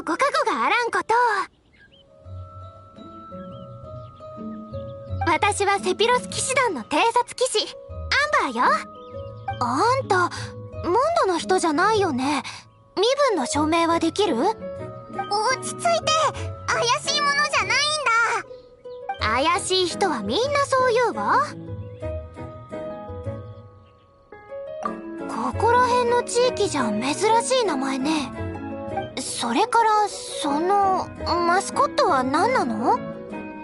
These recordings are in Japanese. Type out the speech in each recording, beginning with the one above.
ご加護があらんこと。私はセピロス騎士団の偵察騎士アンバーよ。あんたモンドの人じゃないよね。身分の証明はできる？ 落ち着いて、怪しいものじゃないんだ。 怪しい人はみんなそう言うわ。ここら辺の地域じゃ珍しい名前ね。それからそのマスコットは何なの？ 全然違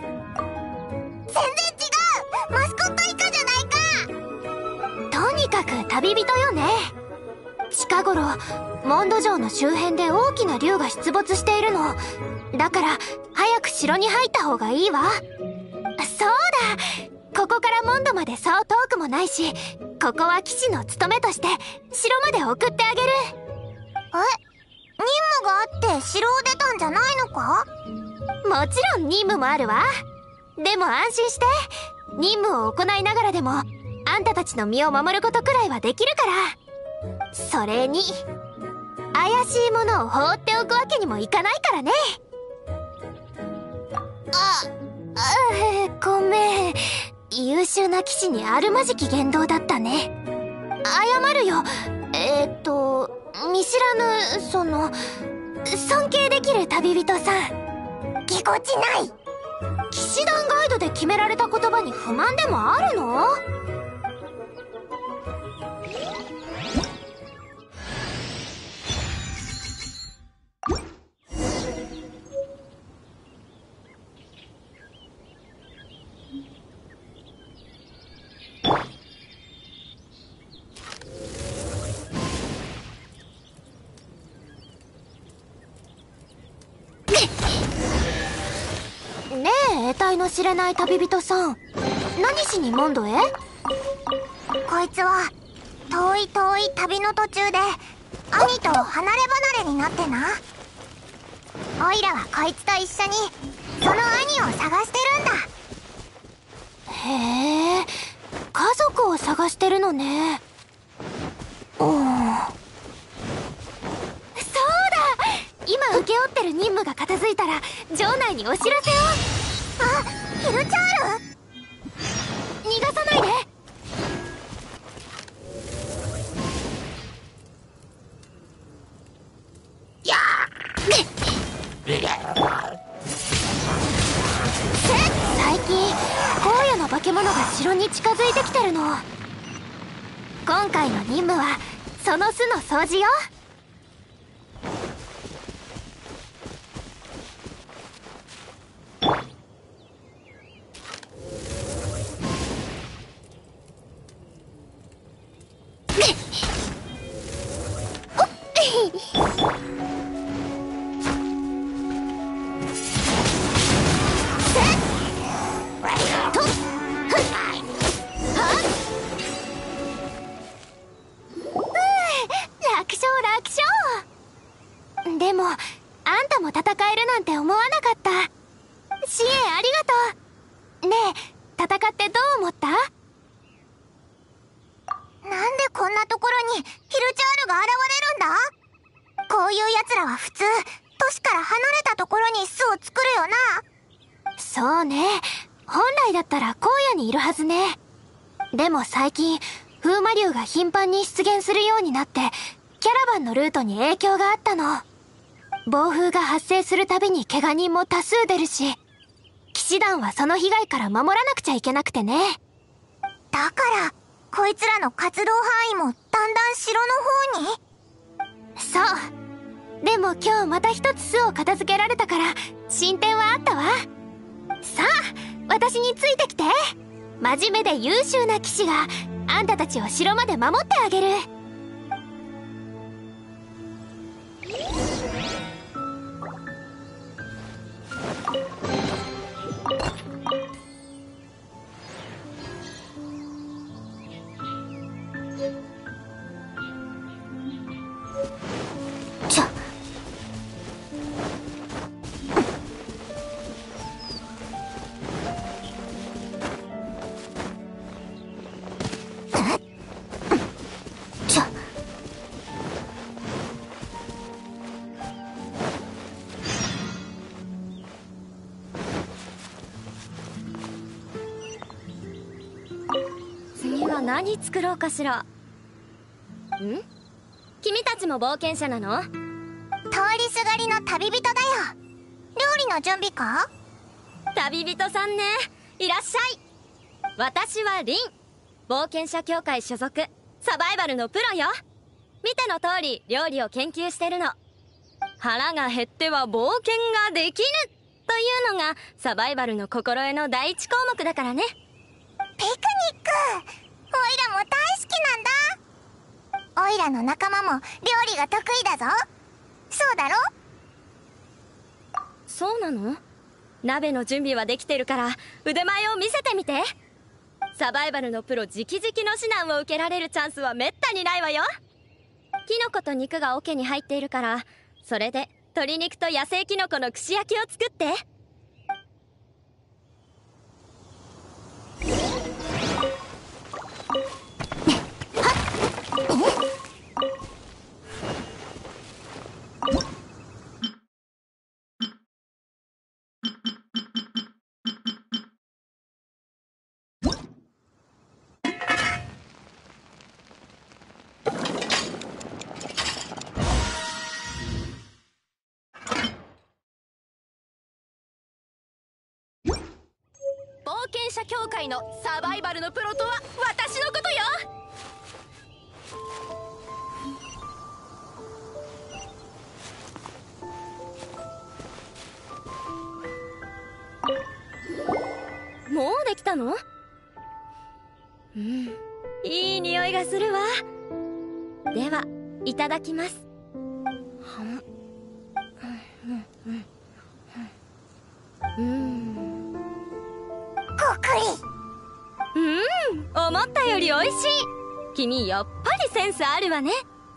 う。マスコット以下じゃないか。 とにかく旅人よね。近頃モンド城の周辺で大きな竜が出没しているの。だから早く城に入った方がいいわ。そうだ、ここからモンドまでそう遠くもないし、ここは騎士の務めとして城まで送ってあげる。 任務があって城を出たんじゃないのか？ もちろん任務もあるわ。でも安心して、任務を行いながらでもあんたたちの身を守ることくらいはできるから。それに怪しいものを放っておくわけにもいかないからね。ごめん。優秀な騎士にあるまじき言動だったね。謝るよ。見知らぬ尊敬できる旅人さん。 ぎこちない。 騎士団ガイドで決められた言葉に不満でもあるの？ねえ、得体の知れない旅人さん、何しにモンドへ？ こいつは遠い遠い旅の途中で兄と離れ離れになってな。オイラはこいつと一緒にその兄を探してるんだ。 へえ、家族を探してるのね。そうだ、今請け負ってる任務が片付いたら城内にお知らせを。 あ、ヒルチャール？ 逃がさないで。最近荒野の化け物が城に近づいてきてるの。今回の任務はその巣の掃除よ。でもあんたも戦えるなんて思わなかった。支援ありがとう。ねえ、戦ってどう思った？ なんでこんなところにヒルチャールが現れるんだ？こういう奴らは普通都市から離れたところに巣を作るよな。 そうね、本来だったら荒野にいるはずね。でも最近風魔竜が頻繁に出現するようになって、キャラバンのルートに影響があったの。暴風が発生するたびに怪我人も多数出るし、騎士団はその被害から守らなくちゃいけなくてね。 だからこいつらの活動範囲もだんだん城の方に？ そう。でも今日また一つ巣を片付けられたから進展はあったわ。さあ、私についてきて。真面目で優秀な騎士があんたたちを城まで守ってあげる。 は何作ろうかしら。君たちも冒険者なの？ 通りすがりの旅人だよ。料理の準備か？ 旅人さんね。いらっしゃい。私はリン。冒険者協会所属、サバイバルのプロよ。見ての通り料理を研究してるの。腹が減っては冒険ができぬというのがサバイバルの心得の第一項目だからね。 ピクニック、オイラも大好きなんだ。オイラの仲間も料理が得意だぞ。そうだろ？ そうなの？鍋の準備はできてるから腕前を見せてみて。サバイバルのプロ直々の指南を受けられるチャンスはめったにないわよ。キノコと肉が桶に入っているから、それで鶏肉と野生キノコの串焼きを作って。冒険者協会のサバイバルのプロとは私のことよ。もうできたの？いい匂いがするわ。では、いただきます。 ごくり。 思ったより美味しい。君やっぱりセンスあるわね。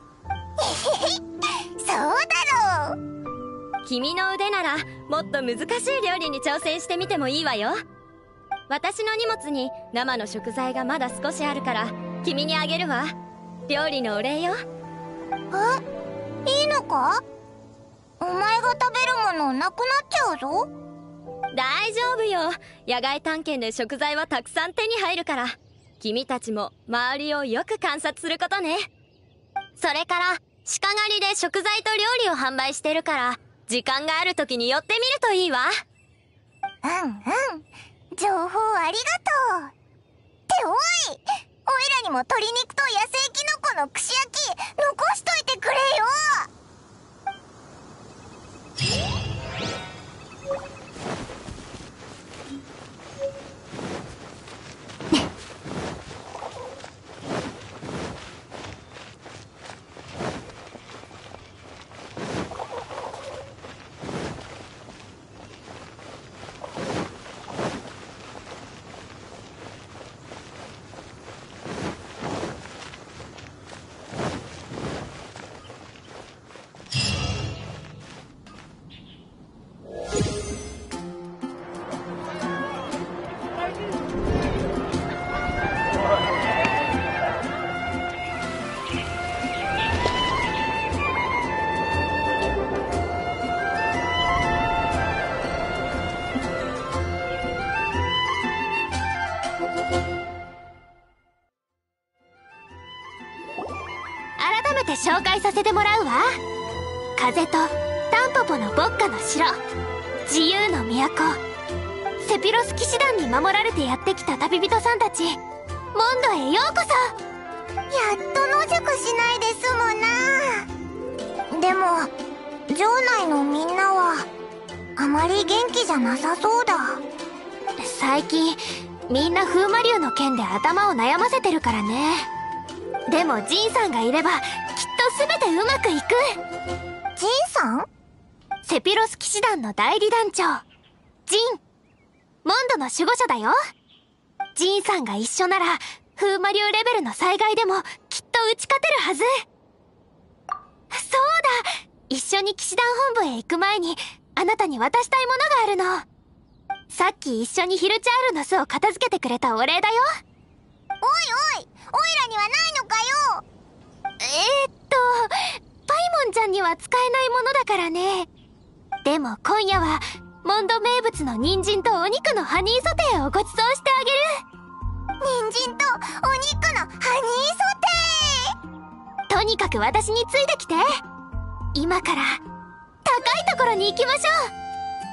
そうだろう。 君の腕ならもっと難しい料理に挑戦してみてもいいわよ。私の荷物に生の食材がまだ少しあるから君にあげるわ。料理のお礼よ。 いいのか？お前が食べるものなくなっちゃうぞ。 大丈夫よ。野外探検で食材はたくさん手に入るから。君たちも周りをよく観察することね。それから鹿狩りで食材と料理を販売してるから、時間がある時に寄ってみるといいわ。 情報ありがとう。っておい、オイラにも鶏肉と野生キノコの串焼き残しといてくれよ。 改めて紹介させてもらうわ。風とタンポポの牧歌の城、自由の都、セピロス騎士団に守られてやってきた旅人さんたち、モンドへようこそ。 やっと野宿しないで済むな。でも城内のみんなはあまり元気じゃなさそうだ。 最近みんな風魔竜の件で頭を悩ませてるからね。でもジンさんがいればきっと全てうまくいく。 ジンさん？ セピロス騎士団の代理団長、ジン。モンドの守護者だよ。ジンさんが一緒なら風魔竜レベルの災害でもきっと打ち勝てるはず。そうだ、一緒に騎士団本部へ行く前にあなたに渡したいものがあるの。さっき一緒にヒルチャールの巣を片付けてくれたお礼だよ。 おいおい、オイラにはないのかよ。 パイモンちゃんには使えないものだからね。でも今夜はモンド名物の人参とお肉のハニーソテーをご馳走してあげる。 人参とお肉のかく私についてきて。今から高いところに行きましょう。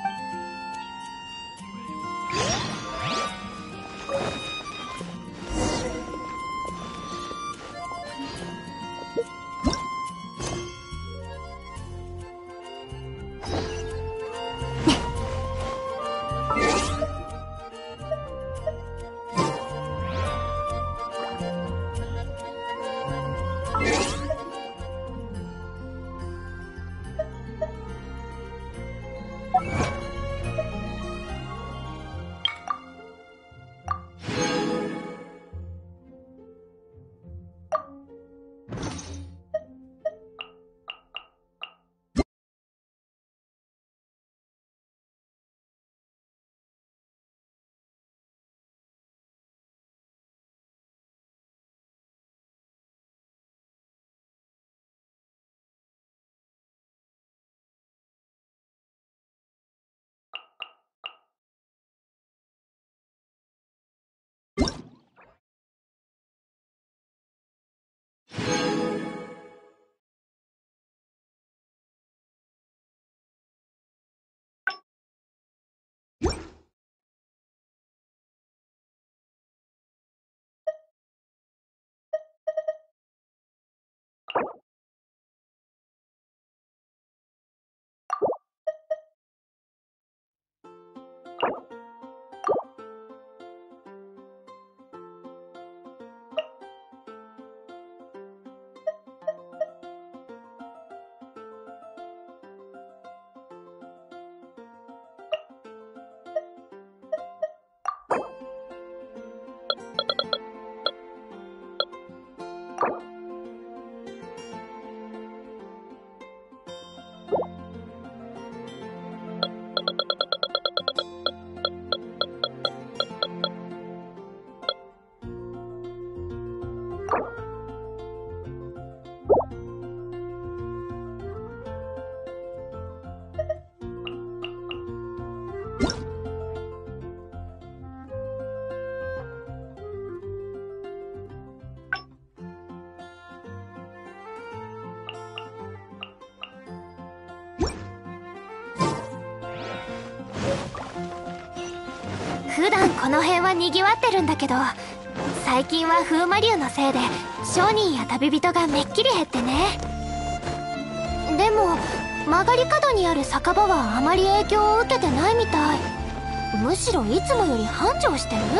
普段この辺は賑わってるんだけど、最近は風魔竜のせいで商人や旅人がめっきり減ってね。でも曲がり角にある酒場はあまり影響を受けてないみたい。むしろいつもより繁盛してる？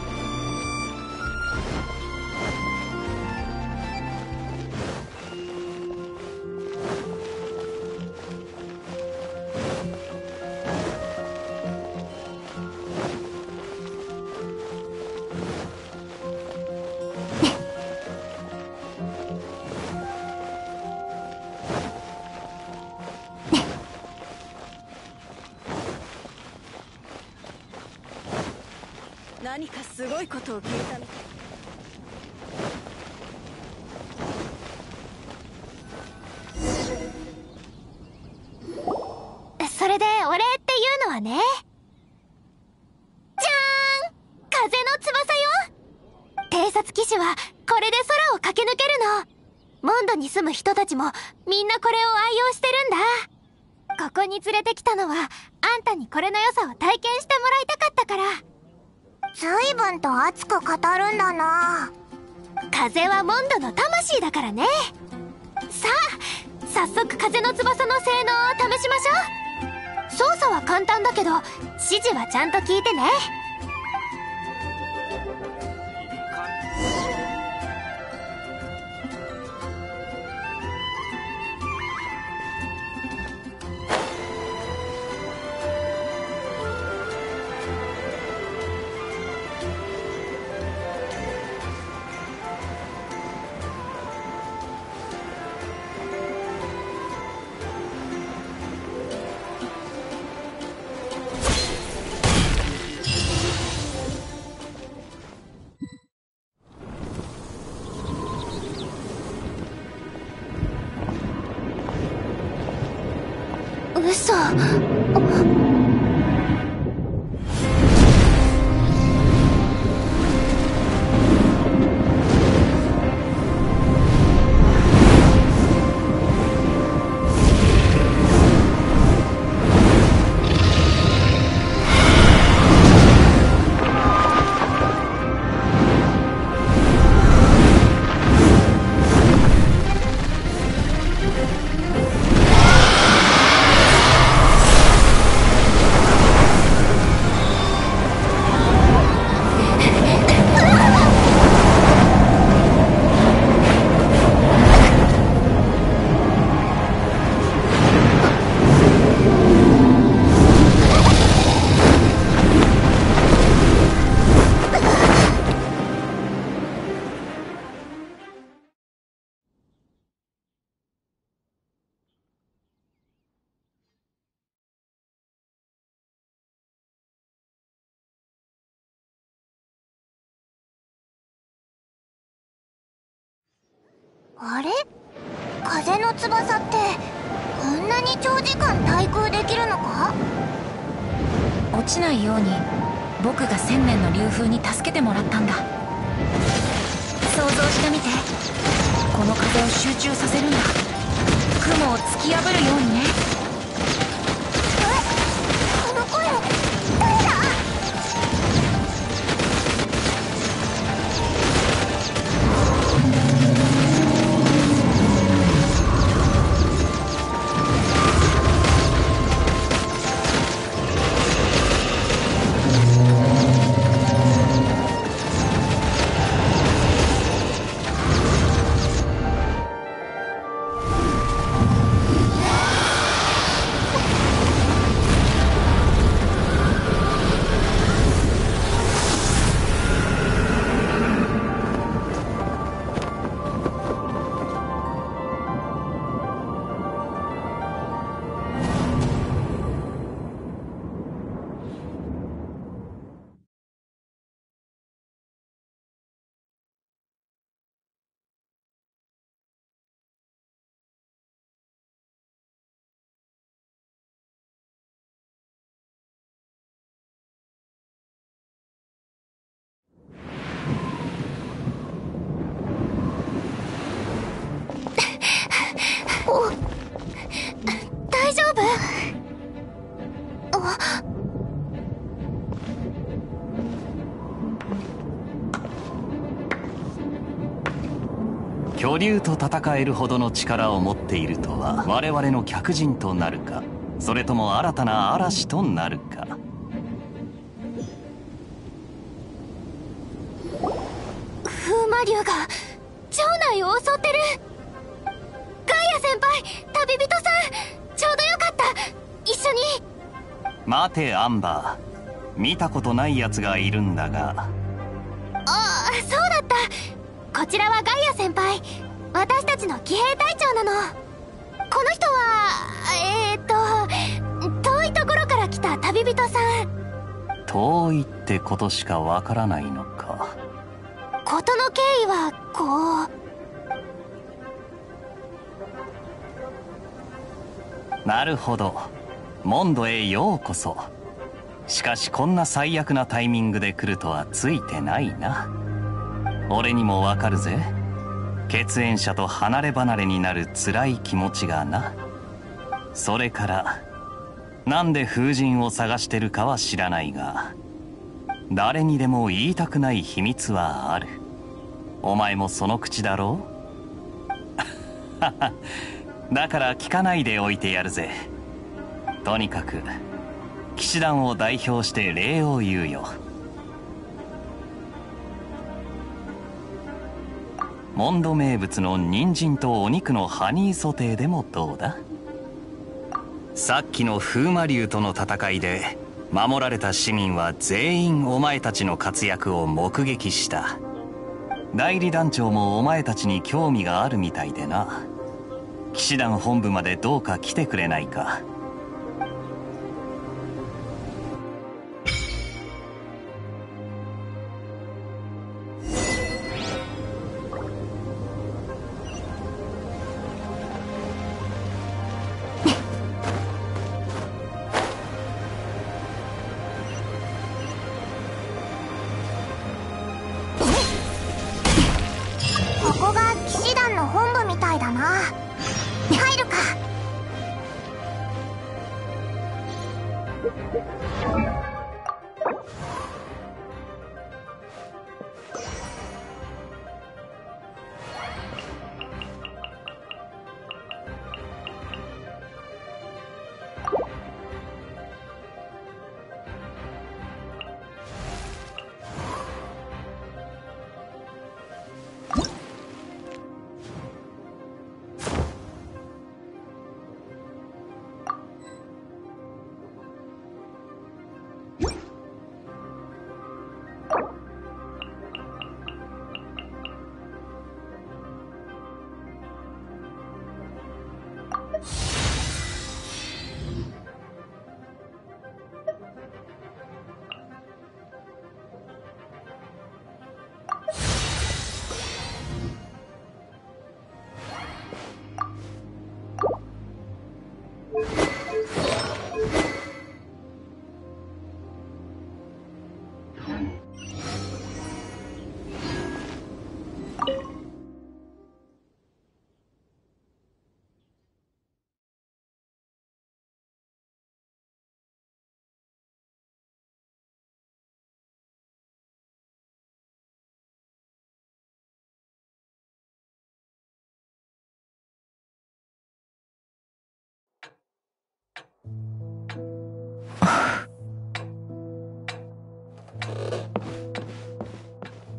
何かすごいことを聞いたみたい。 それでお礼っていうのはね、じゃーん、風の翼よ。偵察騎士はこれで空を駆け抜けるの。モンドに住む人たちもみんなこれを愛用してるんだ。ここに連れてきたのはあんたにこれの良さを体験してもらいたかったから。 随分と熱く語るんだな。 風はモンドの魂だからね。さあ、早速風の翼の性能を試しましょう。操作は簡単だけど指示はちゃんと聞いてね。嘘。 あれ？風の翼ってこんなに長時間対空できるのか？ 落ちないように僕が1000年の流風に助けてもらったんだ。想像してみて、この風を集中させるんだ。雲を突き破るようにね。 この声誰だ？大丈夫？ 巨竜と戦えるほどの力を持っているとは、我々の客人となるか、それとも新たな嵐となるか。 風魔竜が城内を襲ってる。ガイア先輩、旅人さん、ちょうどよかった、一緒に。 待てアンバー、見たことない奴がいるんだが。 ああ、そうだった。こちらはガイア先輩、私たちの騎兵隊長なの。この人は遠いところから来た旅人さん。 遠いってことしかわからないのか。 事の経緯はこう。 なるほど、モンドへようこそ。しかしこんな最悪なタイミングで来るとはついてないな。俺にもわかるぜ、血縁者と離れ離れになる辛い気持ちがな。それからなんで風神を探してるかは知らないが、誰にでも言いたくない秘密はある。お前もその口だろうだから聞かないでおいてやるぜ。とにかく騎士団を代表して礼を言うよ。モンド名物の人参とお肉のハニーソテーでもどうだ？さっきの風魔竜との戦いで守られた市民は全員お前たちの活躍を目撃した。代理団長もお前たちに興味があるみたいでな。騎士団本部までどうか来てくれないか。 ここが騎士団の本部みたいだな。入るか。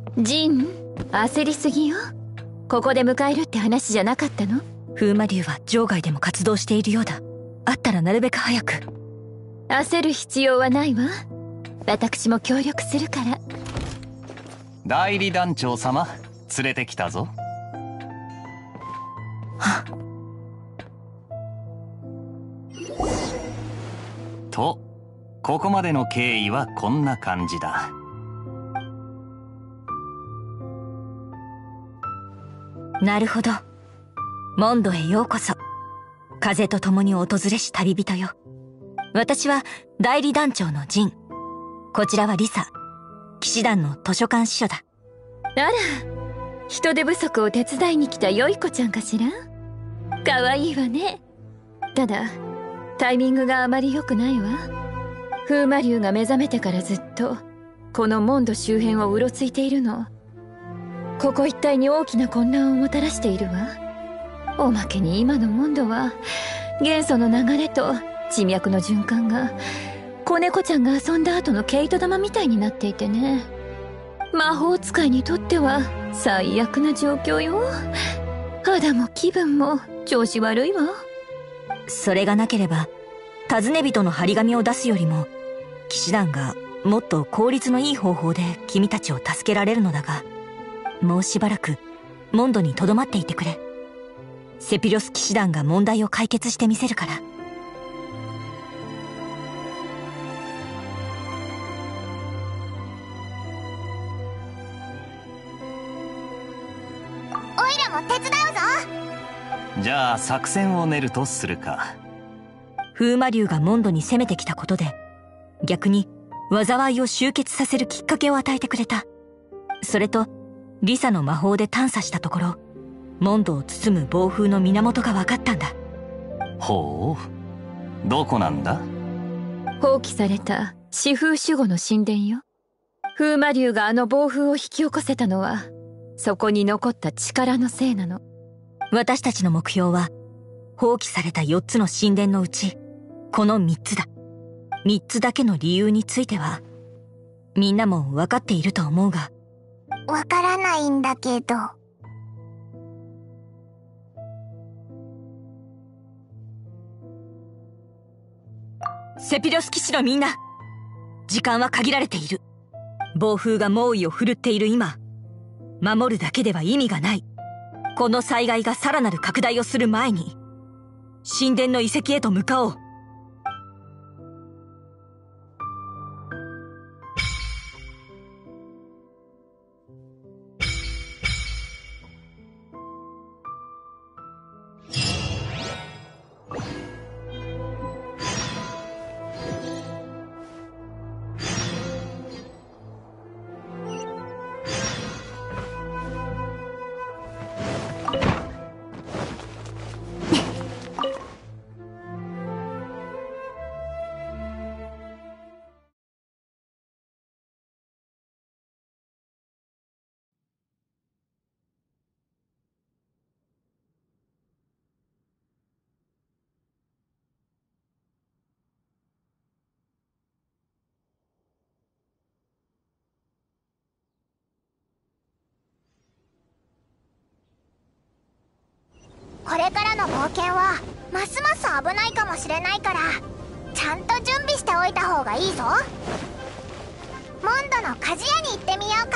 ジン、焦りすぎよ。ここで迎えるって話じゃなかったの？ 風魔竜は場外でも活動しているようだ。あったらなるべく早く。 焦る必要はないわ。私も協力するから。 代理団長様、連れてきたぞ。 はっ。 と、ここまでの経緯はこんな感じだ。 なるほど。モンドへようこそ。風と共に訪れし旅人よ。私は代理団長のジン。こちらはリサ、騎士団の図書館司書だ。 あら、人手不足を手伝いに来たよい子ちゃんかしら。かわいいわね。ただタイミングがあまり良くないわ。風魔竜が目覚めてからずっとこのモンド周辺をうろついているの。ここ一帯に大きな混乱をもたらしているわ。おまけに今のモンドは元素の流れと地脈の循環が子猫ちゃんが遊んだ後の毛糸玉みたいになっていてね。魔法使いにとっては最悪な状況よ。肌も気分も調子悪いわ。 それがなければ尋ね人の張り紙を出すよりも騎士団がもっと効率のいい方法で君たちを助けられるのだが、もうしばらくモンドに留まっていてくれ。セピロス騎士団が問題を解決してみせるから。 オイラも手伝うぞ。 じゃあ作戦を練るとするか。 風魔竜がモンドに攻めてきたことで逆に災いを集結させるきっかけを与えてくれた。それとリサの魔法で探査したところ、モンドを包む暴風の源が分かったんだ。 ほう、どこなんだ？ 放棄された四風守護の神殿よ。風魔竜があの暴風を引き起こせたのはそこに残った力のせいなの。 私たちの目標は放棄された4つの神殿のうちこの3つだ。3つだけの理由についてはみんなも分かっていると思うが。 わからないんだけど。 セピロス騎士のみんな、時間は限られている。暴風が猛威を振るっている今、守るだけでは意味がない。この災害がさらなる拡大をする前に神殿の遺跡へと向かおう。 これからの冒険はますます危ないかもしれないから、ちゃんと準備しておいた方がいいぞ。モンドの鍛冶屋に行ってみようか。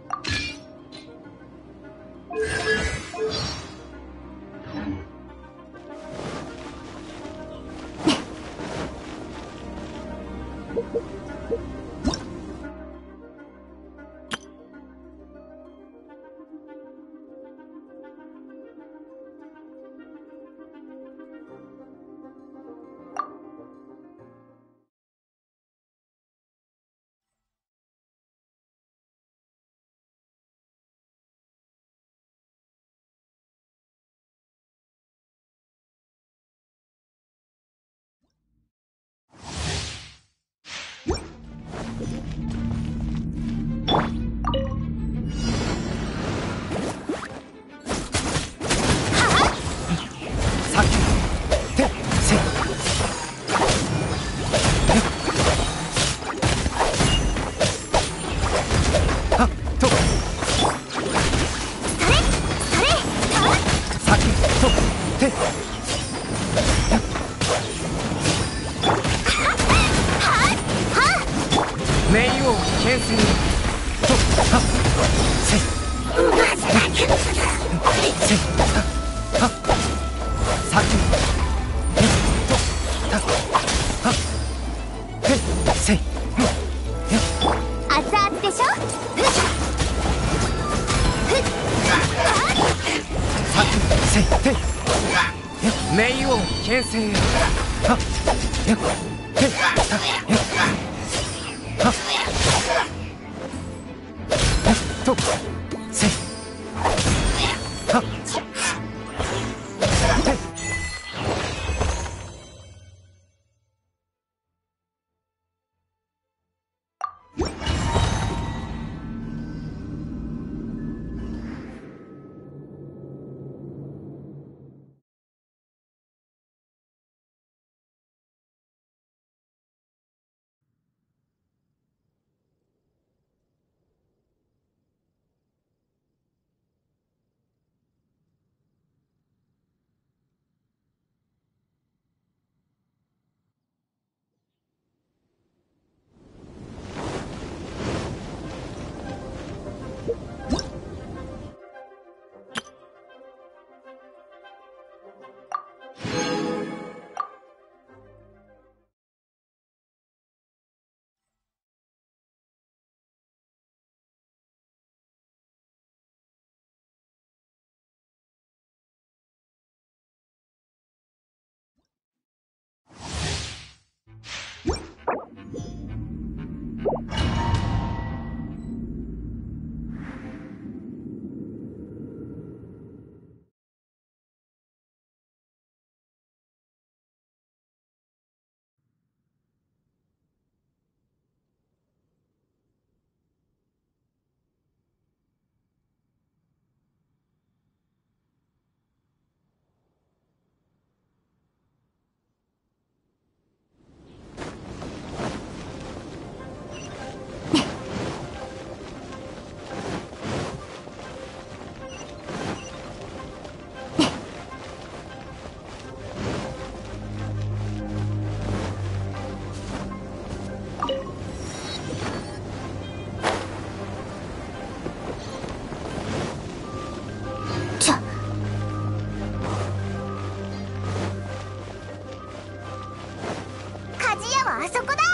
あそこだ。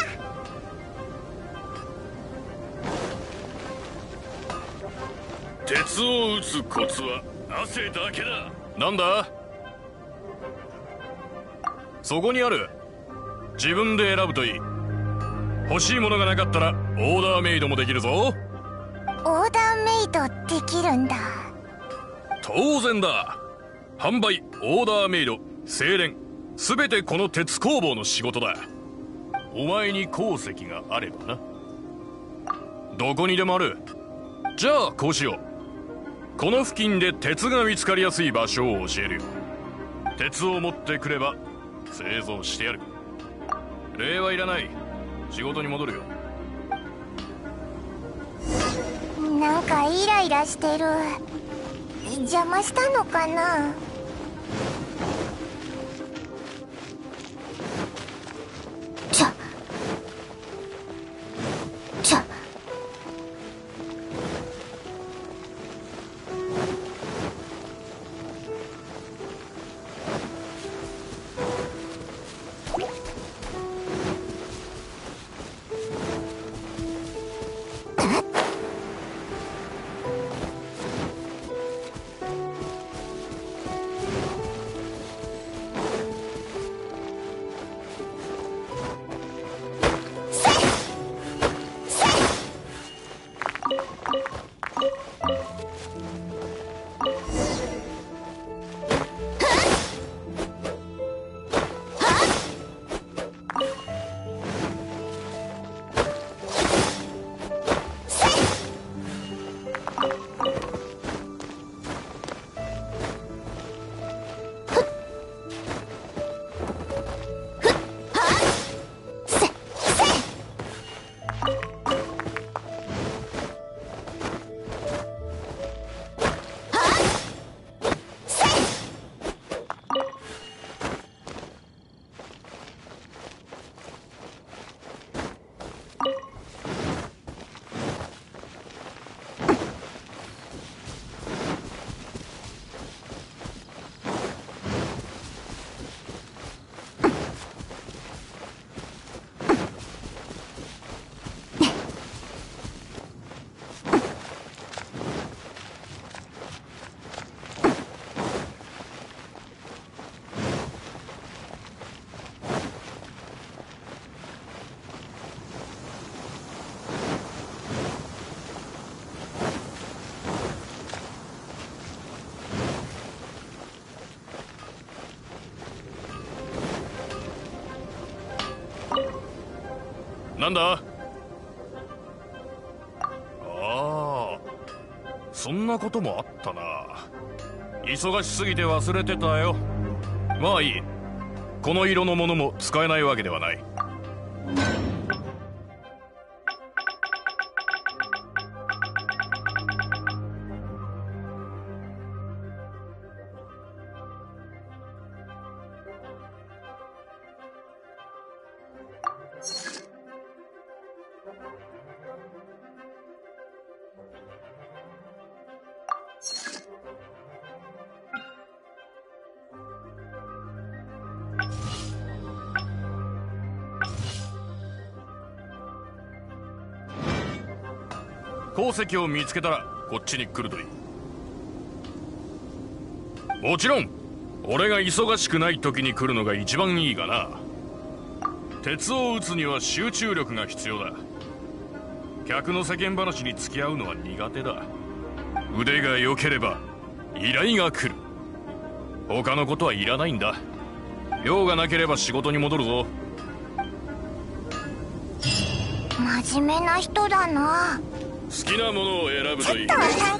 鉄を打つコツは汗だけだ。なんだ？そこにある。自分で選ぶといい。欲しいものがなかったらオーダーメイドもできるぞ。 オーダーメイドできるんだ。 当然だ。販売、オーダーメイド、精錬、全てこの鉄工房の仕事だ。お前に鉱石があればな。どこにでもある。じゃあこうしよう。この付近で鉄が見つかりやすい場所を教えるよ。鉄を持ってくれば製造してやる。礼はいらない。仕事に戻るよ。 なんかイライラしてる。邪魔したのかな。 なんだ？ああ、そんなこともあったな。忙しすぎて忘れてたよ。まあいい。この色のものも使えないわけではない。鉱石を見つけたらこっちに来るといい。もちろん俺が忙しくない時に来るのが一番いいがな。鉄を打つには集中力が必要だ。客の世間話に付き合うのは苦手だ。腕が良ければ依頼が来る。他のことはいらないんだ。用がなければ仕事に戻るぞ。 真面目な人だな。 好きなものを選ぶといい。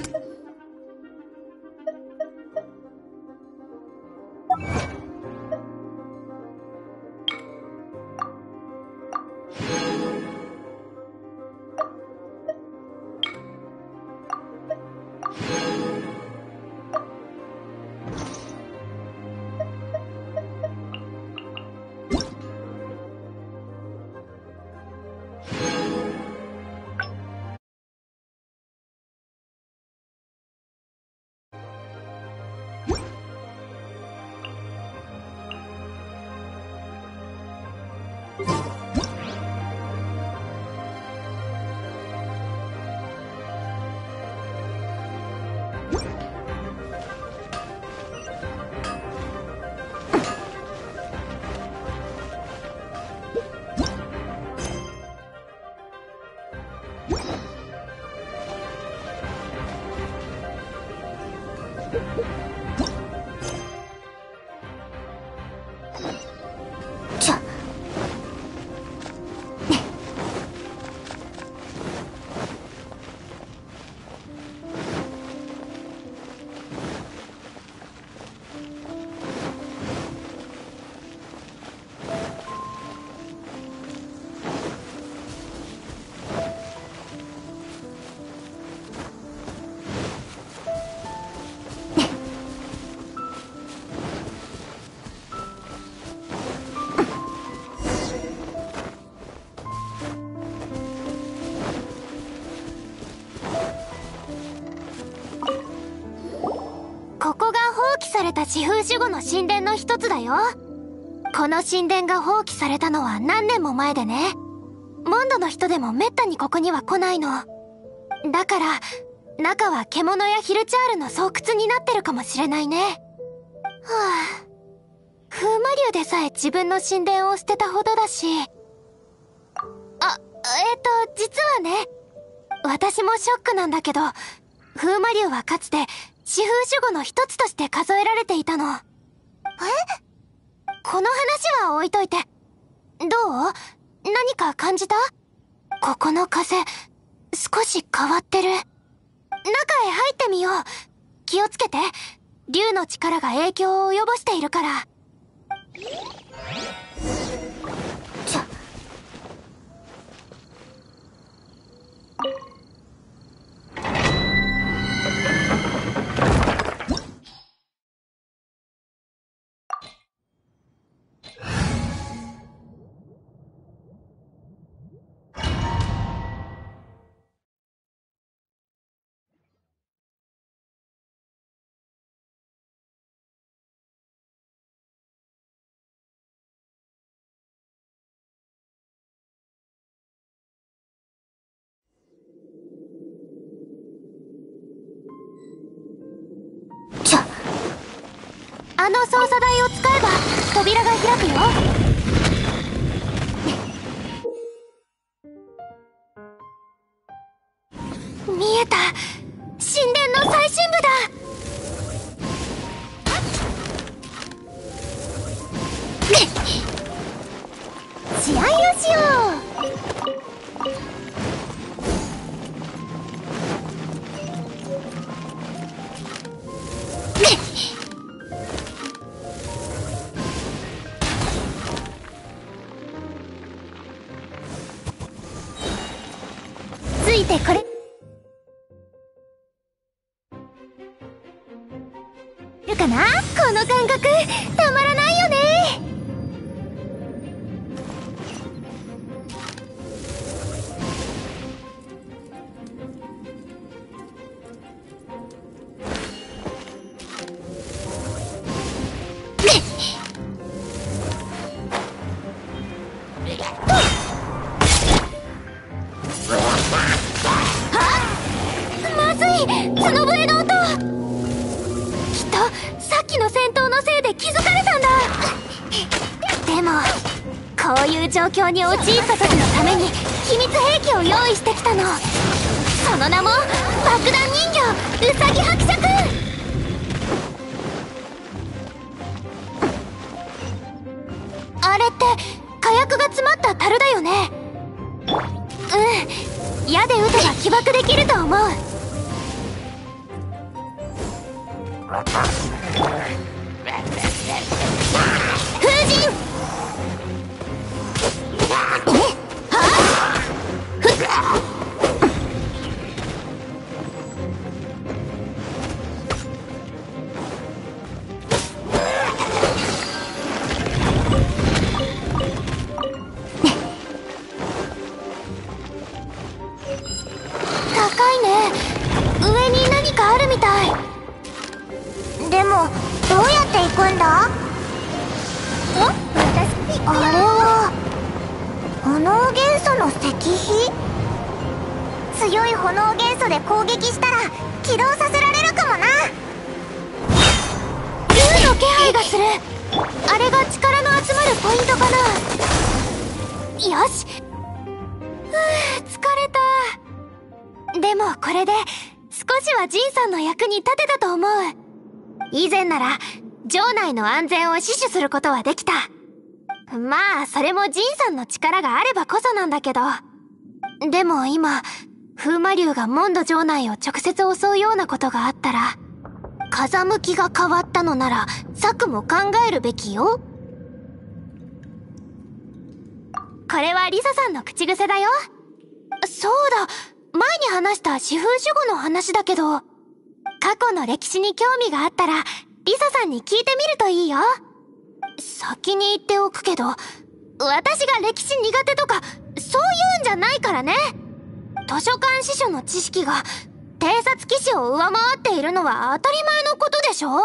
ここが放棄された四風守護の神殿の一つだよ。この神殿が放棄されたのは何年も前でね。モンドの人でもめったにここには来ないの。だから、中は獣やヒルチャールの巣窟になってるかもしれないね。はぁ。風魔竜でさえ自分の神殿を捨てたほどだし。実はね、 私もショックなんだけど、風魔竜はかつて四風守護の一つとして数えられていたの。この話は置いといて。どう？何か感じた？ここの風、少し変わってる。中へ入ってみよう。気をつけて。竜の力が影響を及ぼしているから。あの操作台を使えば扉が開くよ。見えた。神殿の最深部だ。試合をしよう。ついてこれるかな。この感覚たまらないよね。まずい、角笛の音。きっとさっきの戦闘のせいで気づかれたんだ。でもこういう状況に陥った時のために秘密兵器を用意してきたの。その名も爆弾人形ウサギ伯爵。あれって火薬が詰まった樽だよね。うん、矢で撃てば起爆できると思う。風神。高いね。上に何かあるみたい。 でもどうやって行くんだ？あれは炎元素の石碑？強い炎元素で攻撃したら起動させられるかもな。 竜の気配がする。あれが力の集まるポイントかな。よし。疲れた。でもこれで少しはジンさんの役に立てたと思う。以前なら城内の安全を死守することはできた。まあそれもジンさんの力があればこそなんだけど。でも今風魔竜がモンド城内を直接襲うようなことがあったら、風向きが変わったのなら策も考えるべきよ。これはリサさんの口癖だよ。そうだ、前に話した四風守護の話だけど、過去の歴史に興味があったらリサさんに聞いてみるといいよ。先に言っておくけど、私が歴史苦手とかそういうんじゃないからね。図書館司書の知識が偵察騎士を上回っているのは当たり前のことでしょ。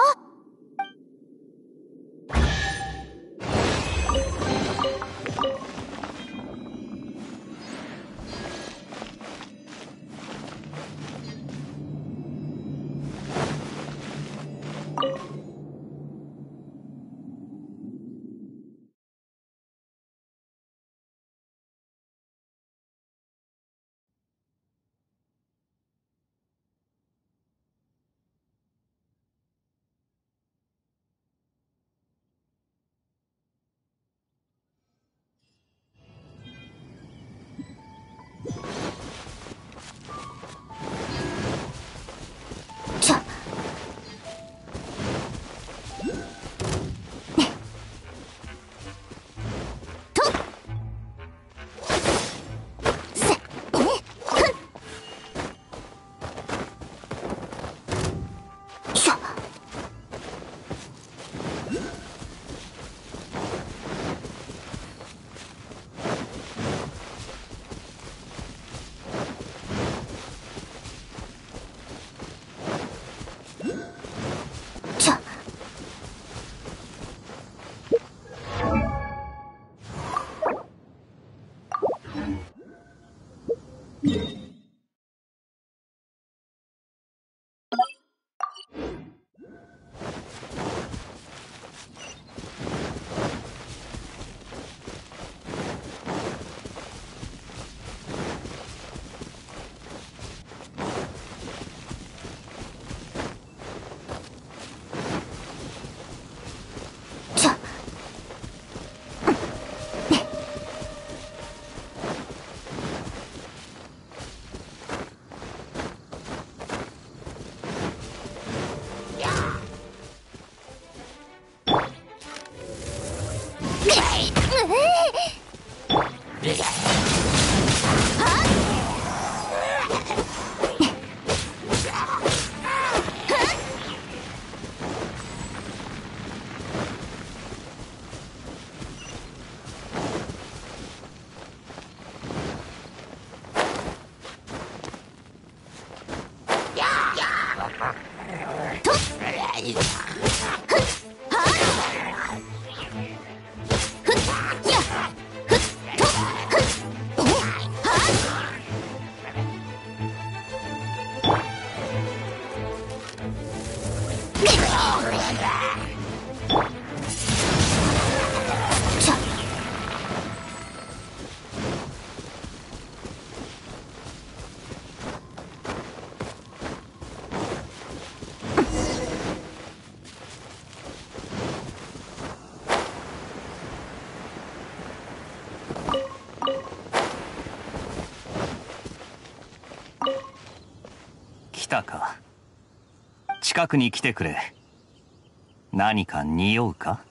来たか。近くに来てくれ。何か匂うか？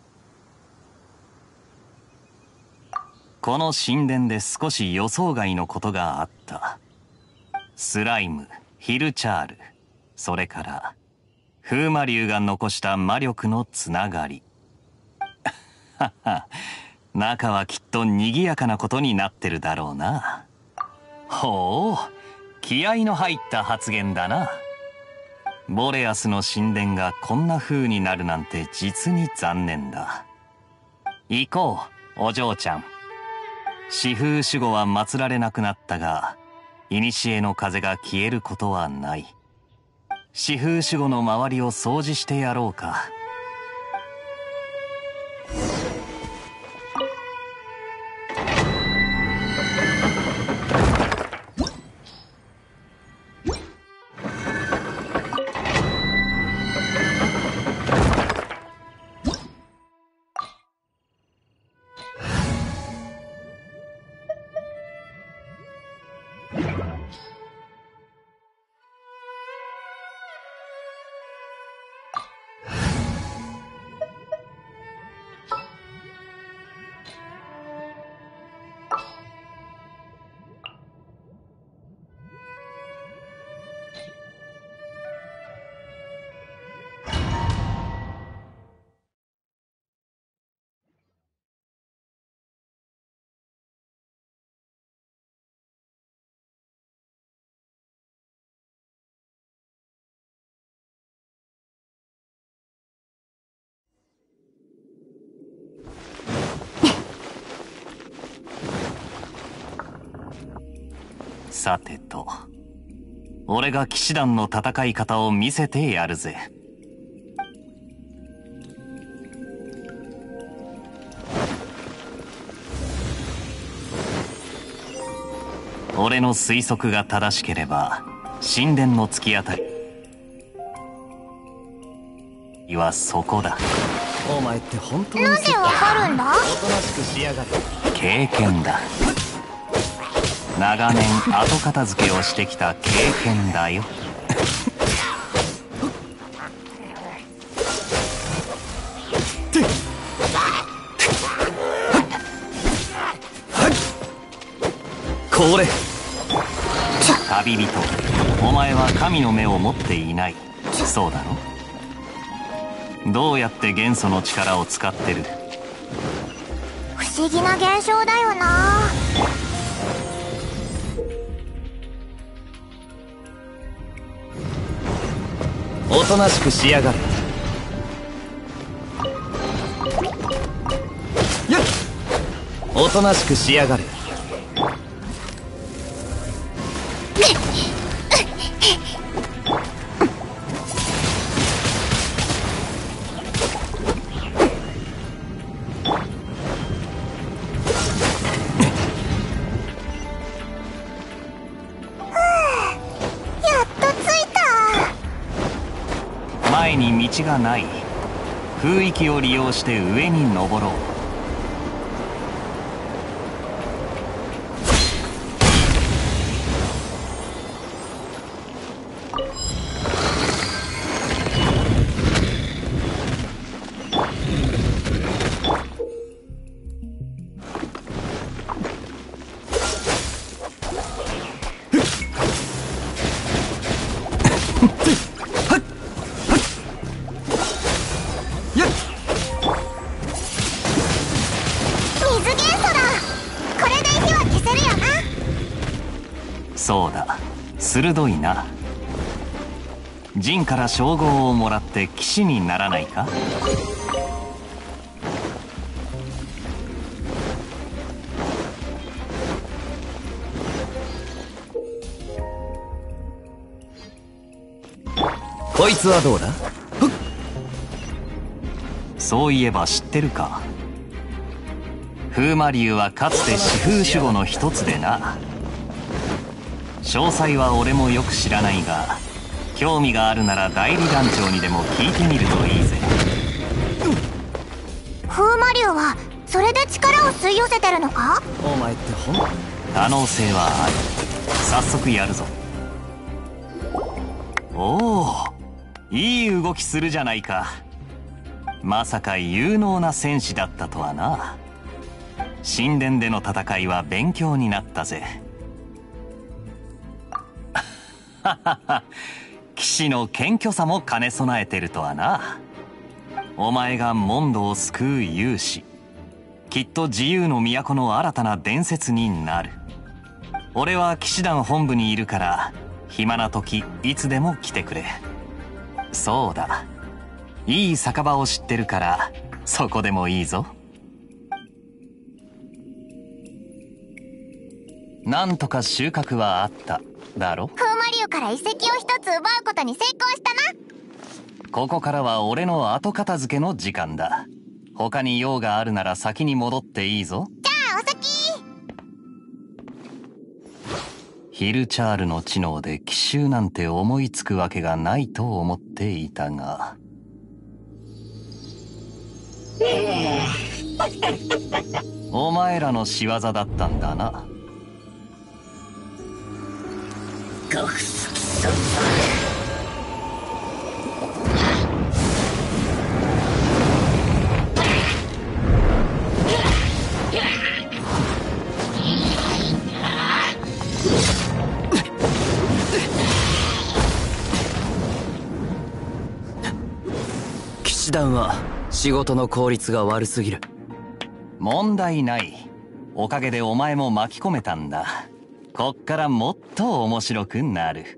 この神殿で少し予想外のことがあった。スライム、ヒルチャール、それから風魔竜が残した魔力のつながり。はは、中はきっと賑やかなことになってるだろうな。ほう、気合の入った発言だな。ボレアスの神殿がこんな風になるなんて実に残念だ。行こう、お嬢ちゃん。四風守護は祀られなくなったが、古の風が消えることはない。四風守護の周りを掃除してやろうか。さてと、俺が騎士団の戦い方を見せてやるぜ。俺の推測が正しければ、神殿の突き当たりはそこだ。 お前って本当になんでわかるんだ？ おとなしくしやがって。 経験だ。長年後片付けをしてきた経験だよ。 これ旅人、お前は神の目を持っていない。そうだろ？どうやって元素の力を使ってる？ 不思議な現象だよな。 おとなしくしやがれ。おとなしくしやがれ。 前に道がない。風域を利用して上に登ろう。そうだ、鋭いな。ジンから称号をもらって騎士にならないか？ こいつはどうだ？ そういえば知ってるか。風魔竜はかつて四風守護の一つでな。詳細は俺もよく知らないが、興味があるなら代理団長にでも聞いてみるといいぜ。 風魔竜はそれで力を吸い寄せてるのか？ お前って可能性はある。早速やるぞ。おお、いい動きするじゃないか。まさか有能な戦士だったとはな。神殿での戦いは勉強になったぜ。騎士の謙虚さも兼ね備えてるとはな。お前がモンドを救う勇士、きっと自由の都の新たな伝説になる。俺は騎士団本部にいるから、暇な時いつでも来てくれ。そうだ、いい酒場を知ってるからそこでもいいぞ。なんとか収穫はあっただろ。 風魔竜から遺跡を一つ奪うことに成功したな。 ここからは俺の後片付けの時間だ。他に用があるなら先に戻っていいぞ。 じゃあお先。 ヒルチャールの知能で奇襲なんて思いつくわけがないと思っていたが。お前らの仕業だったんだな。 ガフスキさん。 騎士団は仕事の効率が悪すぎる。 問題ない。おかげでお前も巻き込めたんだ。こっからもっと面白くなる。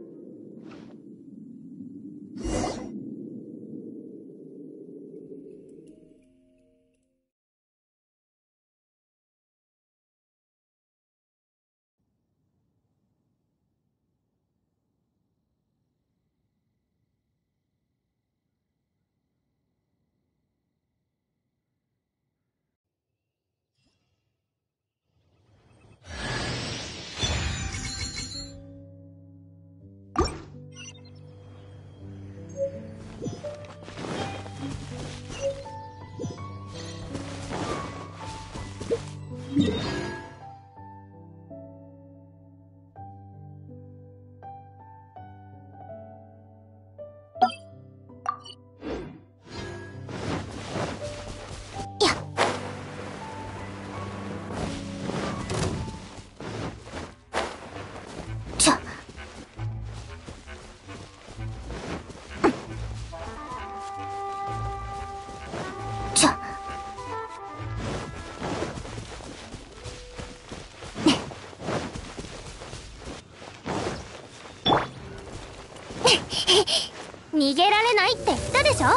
逃げられないって言ったでしょ。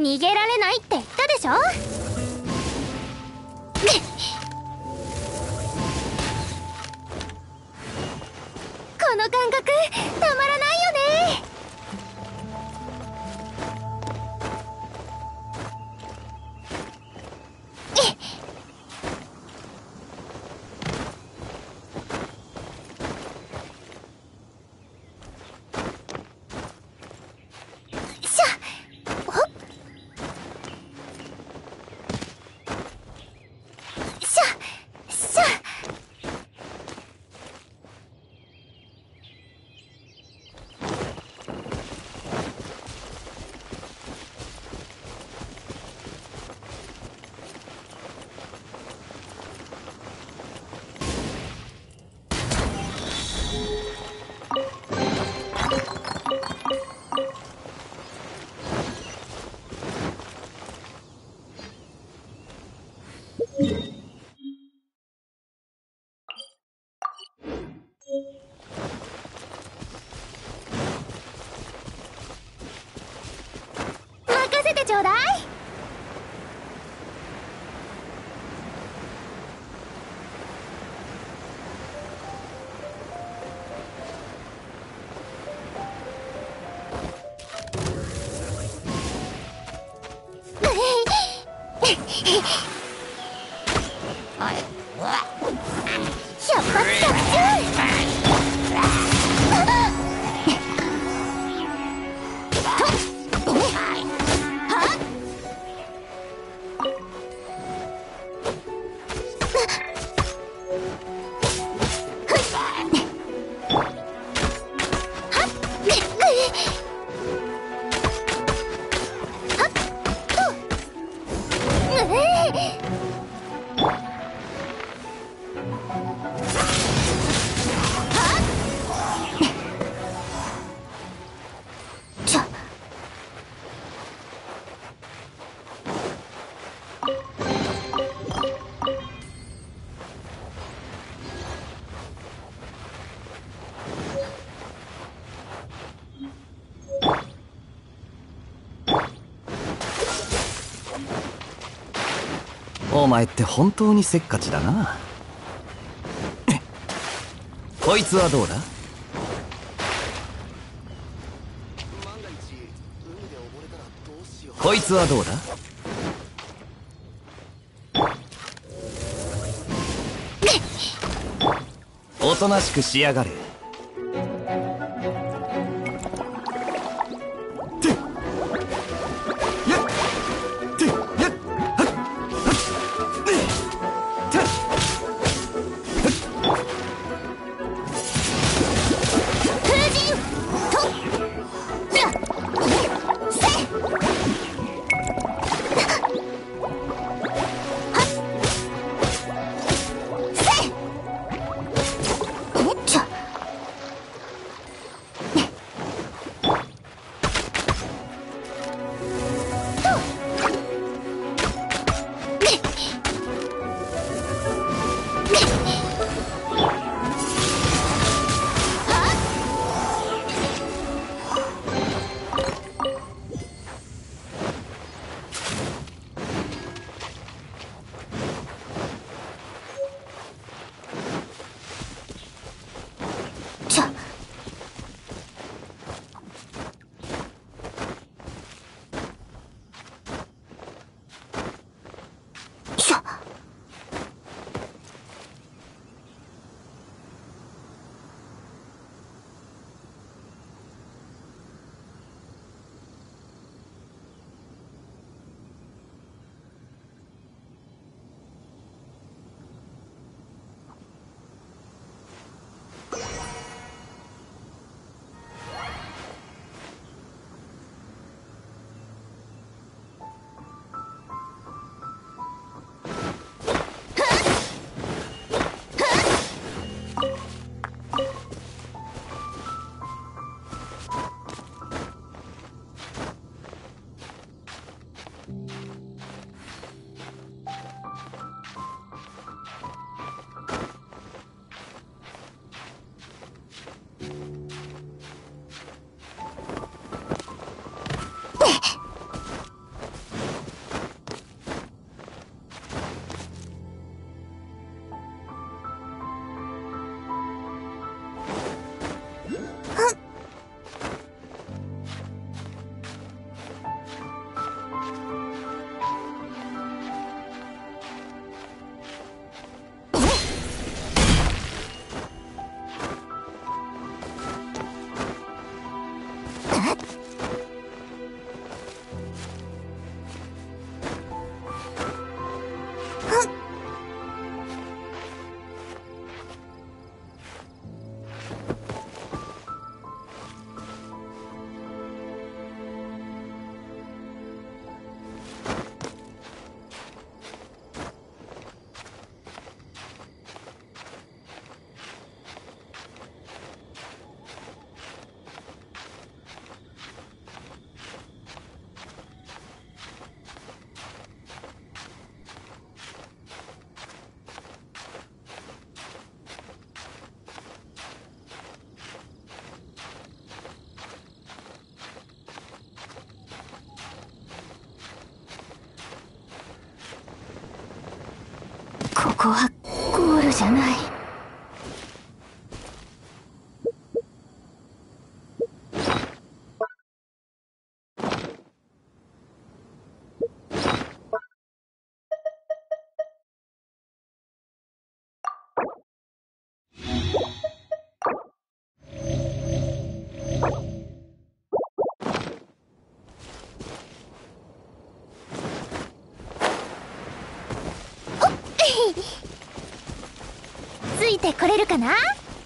逃げられないって言ったでしょ。この感覚たまらないよね。任せてちょうだい。百発百中。 お前って本当にせっかちだな。こいつはどうだ？こいつはどうだ？おとなしくしやがれ。 ここはゴールじゃない。ついてこれるかな？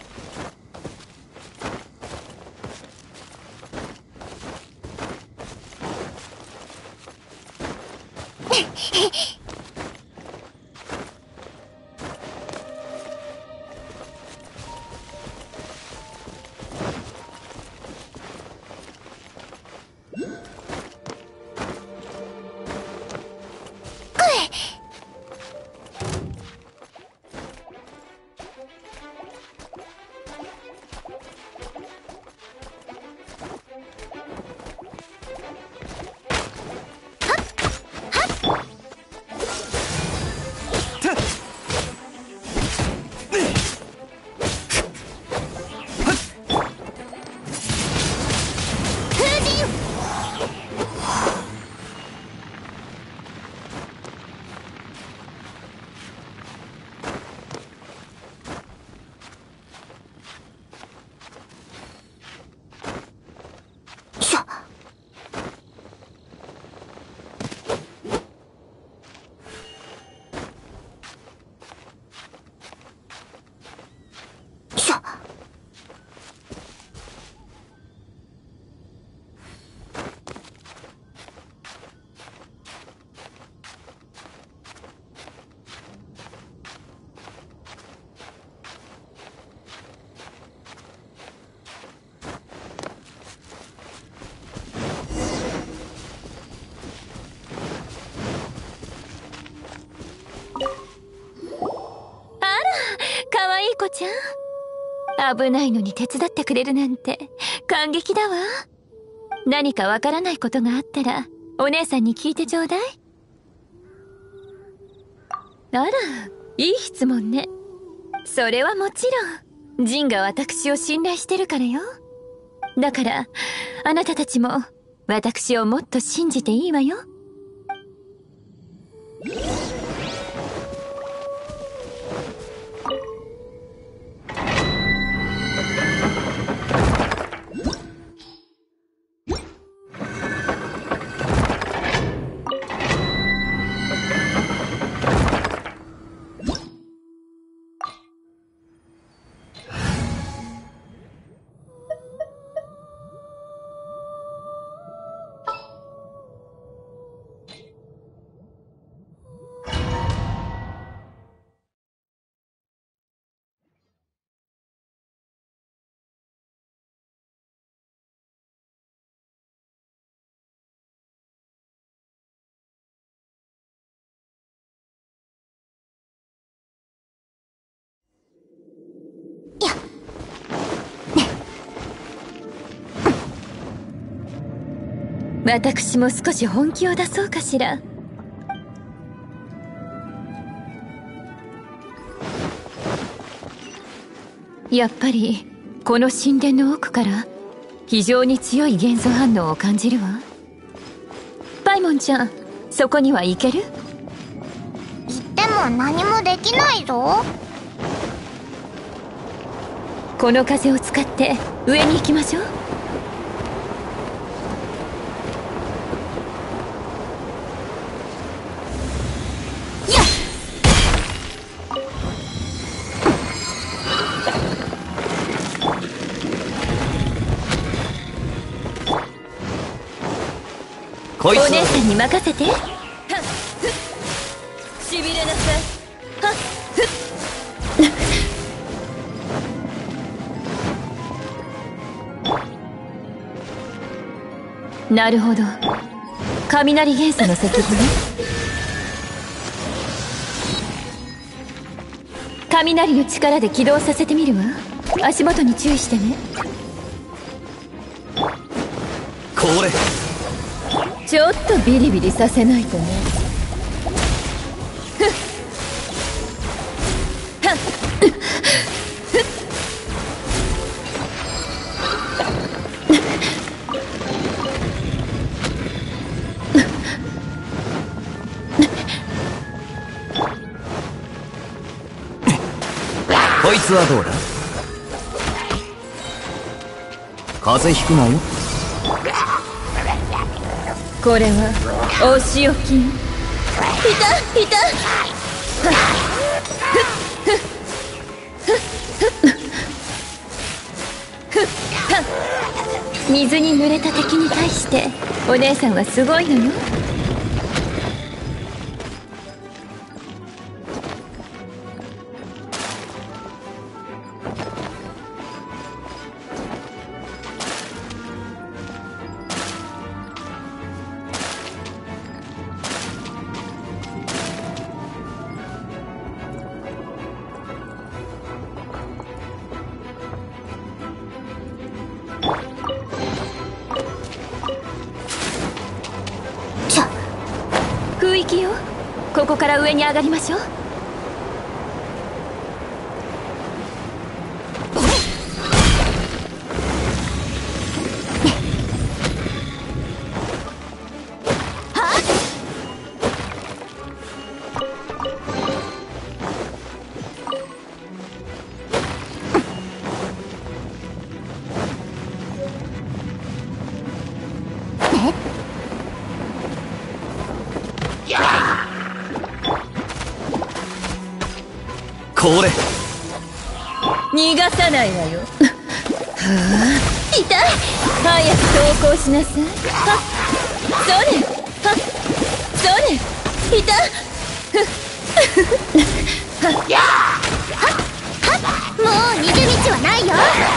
子ちゃん、危ないのに手伝ってくれるなんて感激だわ。何かわからないことがあったらお姉さんに聞いてちょうだい。あら、いい質問ね。それはもちろんジンが私を信頼してるからよ。だからあなたたちも私をもっと信じていいわよ。私も少し本気を出そうかしら。やっぱりこの神殿の奥から非常に強い元素反応を感じるわ。パイモンちゃん、そこには行ける？ 行っても何もできないぞ。 この風を使って上に行きましょう。 こいつはお姉さんに任せて。はっふっしびれなさい。はっふっなるほど、雷元素の石碑ね。雷の力で起動させてみるわ。足元に注意してね。 これちょっとビリビリさせないとね。ふっはっこいつはどうだ。風邪ひくなよ。 これはお仕置き。いたいた。水に濡れた敵に対してお姉さんはすごいのよ。空域よ。ここから上に上がりましょう。 これ逃がさないわよ。はあ、痛い。早く投降しなさい。はっそれ。はっそれ。痛っ。 もう逃げ道はないよ。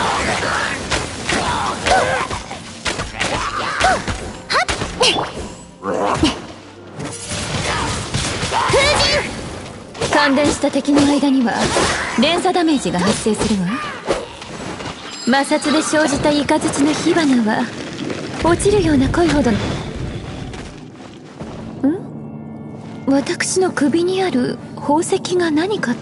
感電した敵の間には連鎖ダメージが発生するわ。摩擦で生じたイカズチの火花は落ちるような濃いほどの。私の首にある宝石が何かって？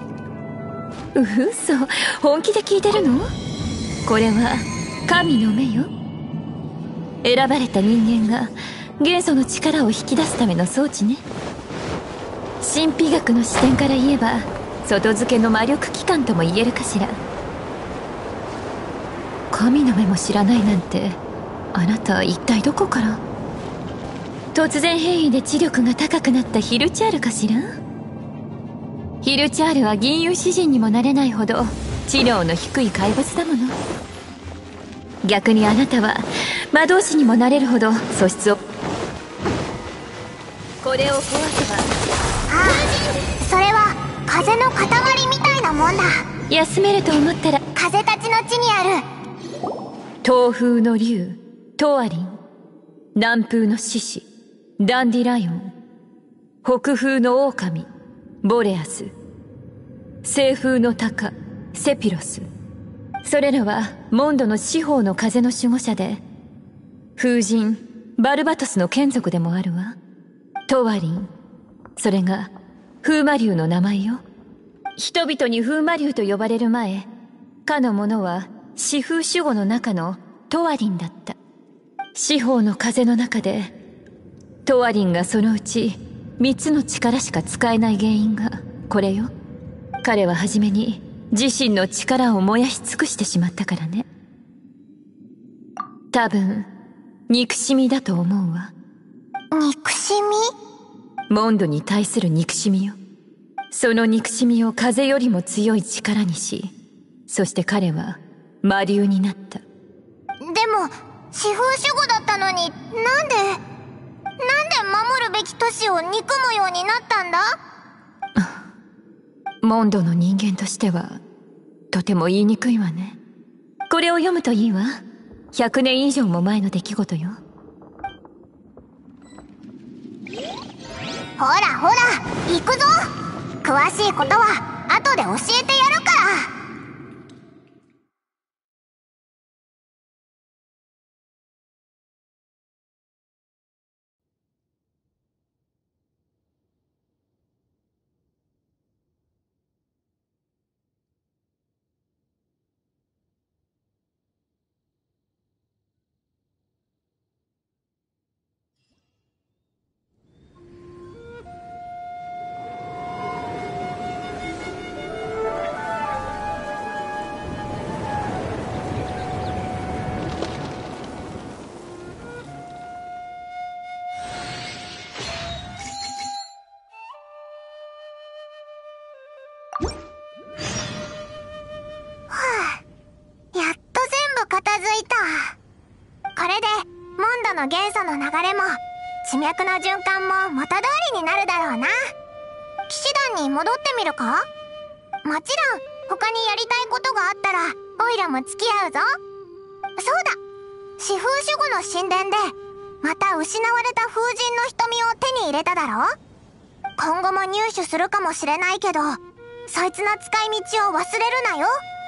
嘘、本気で聞いてるの？これは神の目よ。選ばれた人間が元素の力を引き出すための装置ね。神秘学の視点から言えば外付けの魔力機関とも言えるかしら。神の目も知らないなんて、あなた一体どこから？突然変異で知力が高くなったヒルチャールかしら。ヒルチャールは銀融詩人にもなれないほど知能の低い怪物だもの。逆にあなたは魔導士にもなれるほど素質を。これを壊せば。 それは風の塊みたいなもんだ。 休めると思ったら。 風たちの地にある東風の竜トアリン、南風の獅子ダンディライオン、北風の狼ボレアス、西風の鷹セピロス。それらはモンドの四方の風の守護者で、風神バルバトスの眷属でもあるわ。トアリン、それが風魔竜の名前よ。人々に風魔竜と呼ばれる前、かの者は四風守護の中のトアリンだった。四方の風の中でトアリンがそのうち3つの力しか使えない原因がこれよ。彼は初めに自身の力を燃やし尽くしてしまったからね。多分憎しみだと思うわ。 憎しみ？ モンドに対する憎しみよ。その憎しみを風よりも強い力にし、そして彼は魔竜になった。 でも四風守護だったのになんで？ で守るべき都市を憎むようになったんだ？ モンドの人間としてはとても言いにくいわね。これを読むといいわ。100年以上も前の出来事よ。 ほらほら、行くぞ。詳しいことは後で教えてやるから。これでモンドの元素の流れも地脈の循環も元通りになるだろうな。騎士団に戻ってみるか？もちろん他にやりたいことがあったらオイラも付き合うぞ。そうだ、四風守護の神殿でまた失われた風神の瞳を手に入れただろ。今後も入手するかもしれないけど、そいつの使い道を忘れるなよ。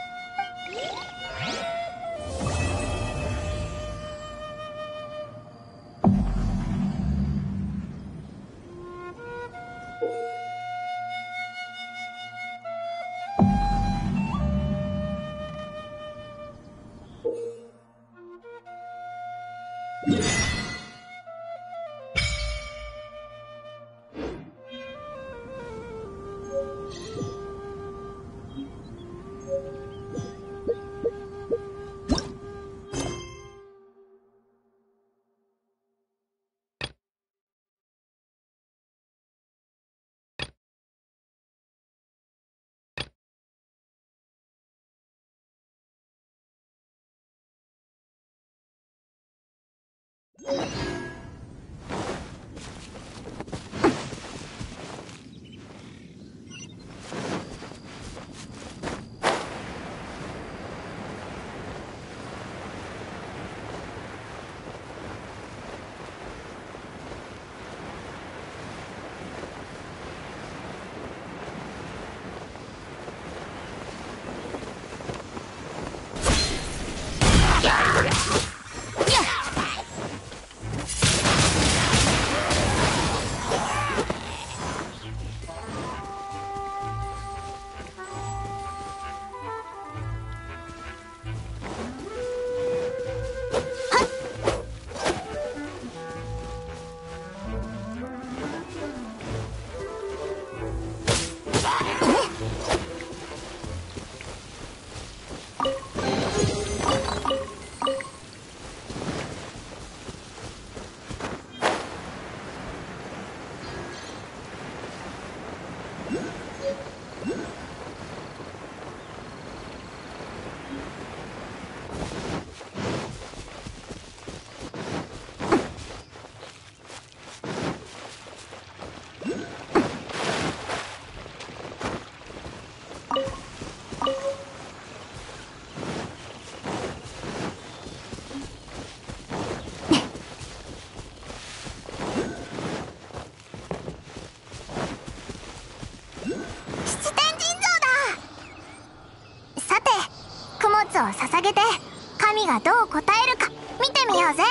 を捧げて神がどう答えるか見てみようぜ。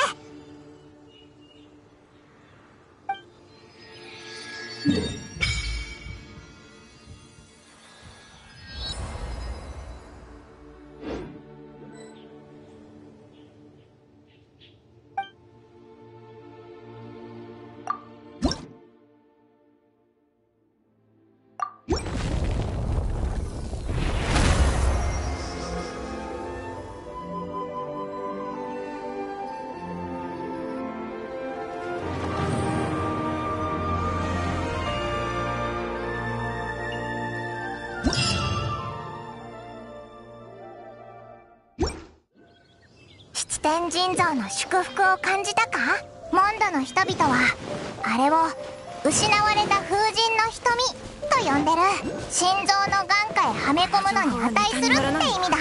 七天神像の祝福を感じたか？ モンドの人々はあれを失われた風神の瞳と呼んでる。心臓の眼下へはめ込むのに値するって意味だ。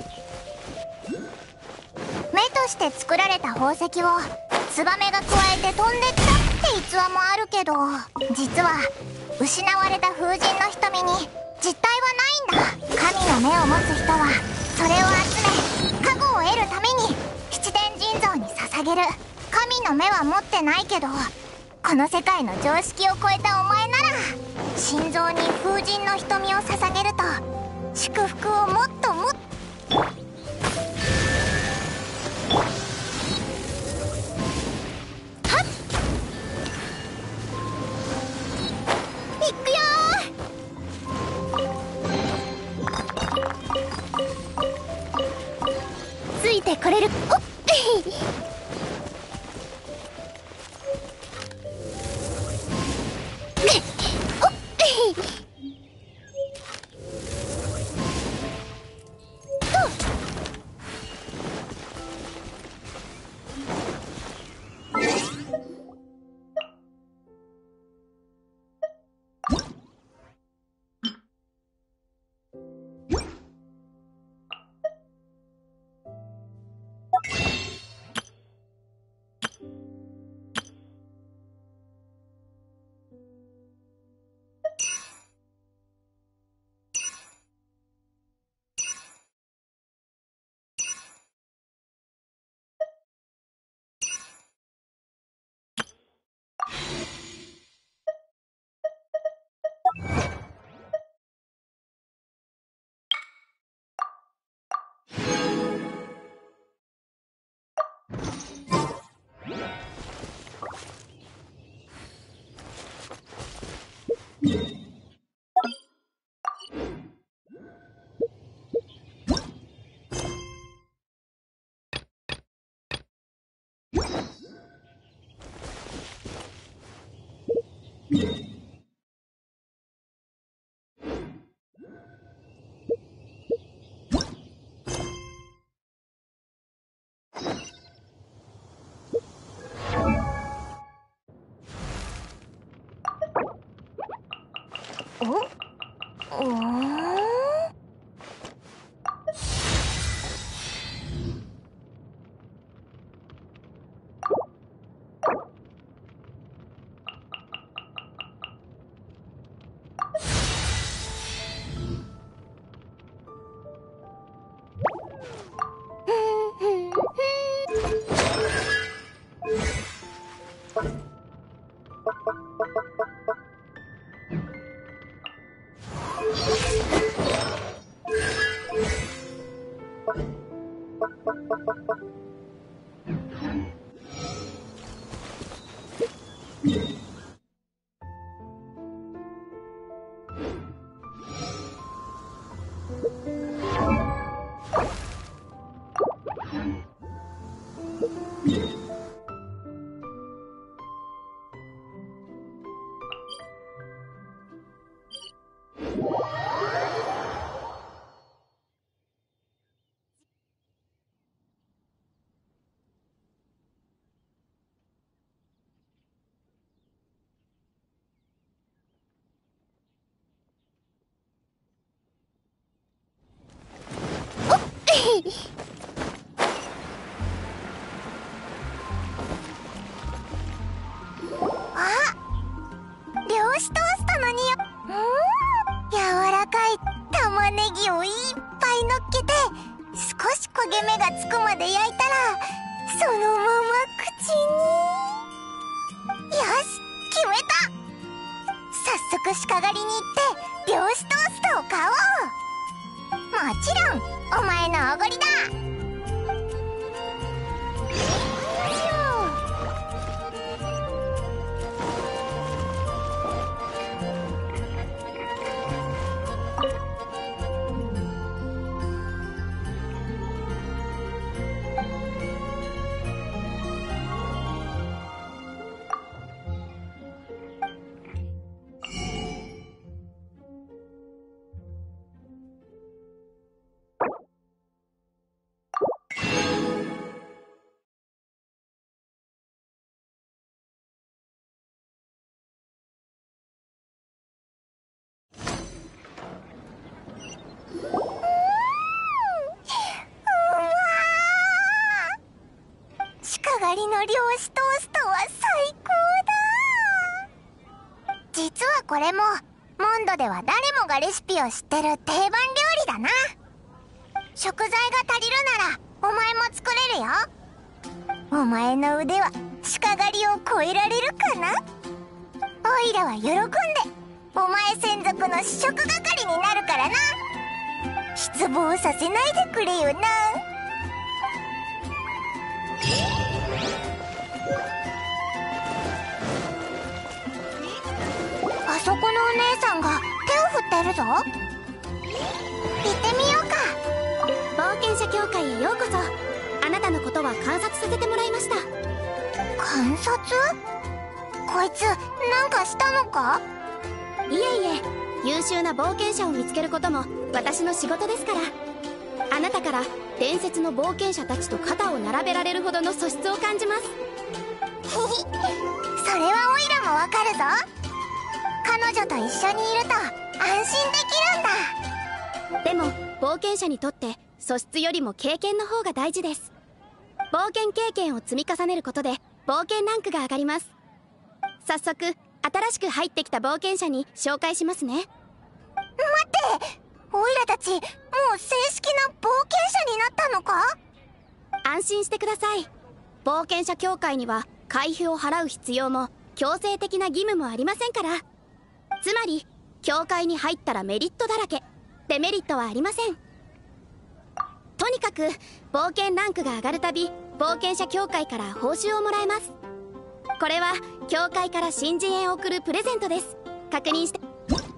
目として作られた宝石をツバメが加えて飛んでったって逸話もあるけど、実は失われた風神の瞳に実体はないんだ。神の目を持つ人はそれを集め加護を得るために七天神像に捧げる。神の目は持ってないけど、この世界の常識を超えたお前なら心臓に風神の瞳を捧げると祝福をもっともっと。いくよついてこれる。おっ漁師トーストの匂い。柔らかい玉ねぎをいっぱい乗っけて少し焦げ目がつくまで焼いたらそのまま口に。よし決めた。早速鹿狩りに行って漁師トーストを買おう。もちろんお前のおごりだ。 鹿狩りの漁師トーストは最高だ。実はこれもモンドでは誰もがレシピを知ってる定番料理だな。食材が足りるならお前も作れるよ。お前の腕は鹿狩りを超えられるかな。オイラは喜んでお前専属の試食係になるからな。失望させないでくれよな。あそこのお姉さんが手を振ってるぞ。行ってみようか。 冒険者協会へようこそ。あなたのことは観察させてもらいました。 観察？こいつなんかしたのか？ いえいえ、優秀な冒険者を見つけることも私の仕事ですから。あなたから伝説の冒険者たちと肩を並べられるほどの素質を感じます。 それはオイラもわかるぞ。彼女と一緒にいると安心できるんだ。 でも冒険者にとって素質よりも経験の方が大事です。冒険経験を積み重ねることで冒険ランクが上がります。早速新しく入ってきた冒険者に紹介しますね。 待って、オイラたちもう正式な冒険者になったのか？ 安心してください。冒険者協会には会費を払う必要も強制的な義務もありませんから。つまり協会に入ったらメリットだらけ、デメリットはありません。とにかく冒険ランクが上がるたび冒険者協会から報酬をもらえます。これは協会から新人へ送るプレゼントです。確認して。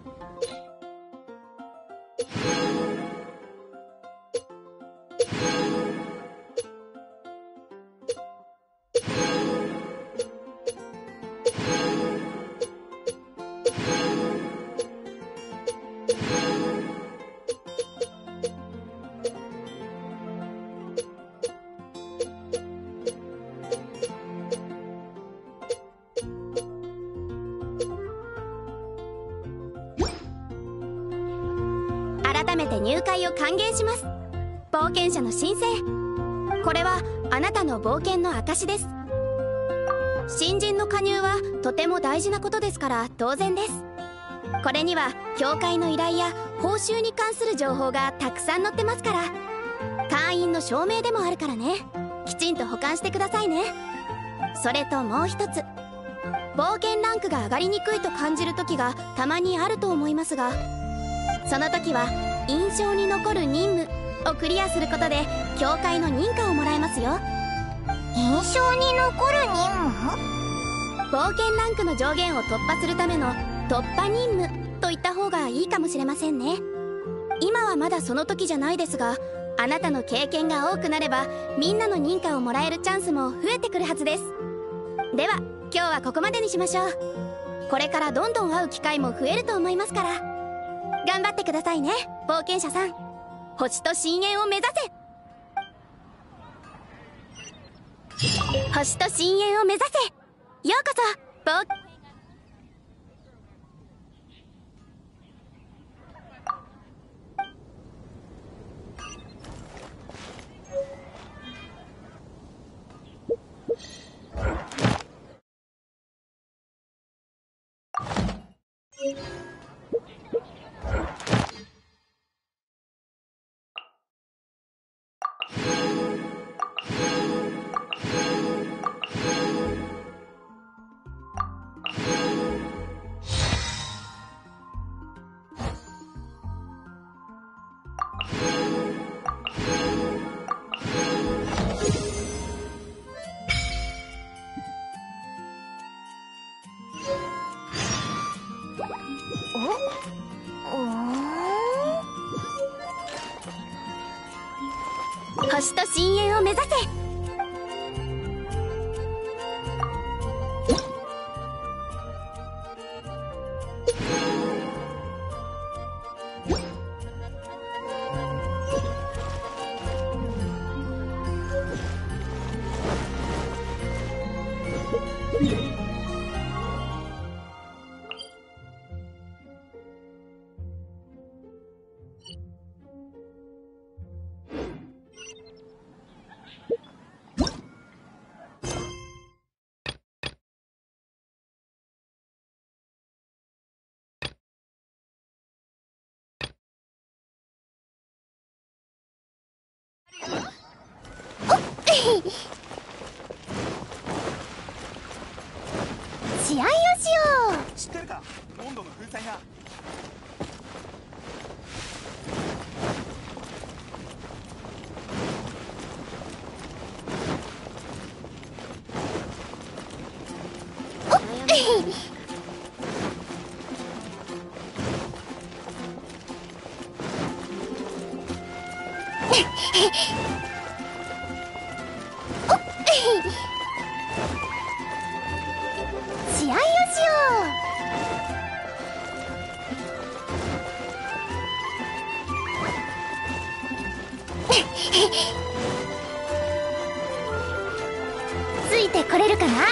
改めて入会を歓迎します。冒険者の申請、これはあなたの冒険の証です。新人の加入はとても大事なことですから当然です。これには協会の依頼や報酬に関する情報がたくさん載ってますから、会員の証明でもあるからね。きちんと保管してくださいね。それともう一つ、冒険ランクが上がりにくいと感じる時がたまにあると思いますが、その時は印象に残る任務をクリアすることで協会の認可をもらえますよ。 印象に残る任務？ 冒険ランクの上限を突破するための突破任務と言った方がいいかもしれませんね。今はまだその時じゃないですが、あなたの経験が多くなればみんなの認可をもらえるチャンスも増えてくるはずです。では今日はここまでにしましょう。これからどんどん会う機会も増えると思いますから、頑張ってくださいね、冒険者さん。星と深淵を目指せ。星と深淵を目指せ。ようこそ星と深淵を目指せ。 試合をしよう。 知ってるか、モンドの封鎖が。 試合をしよう。ついてこれるかな。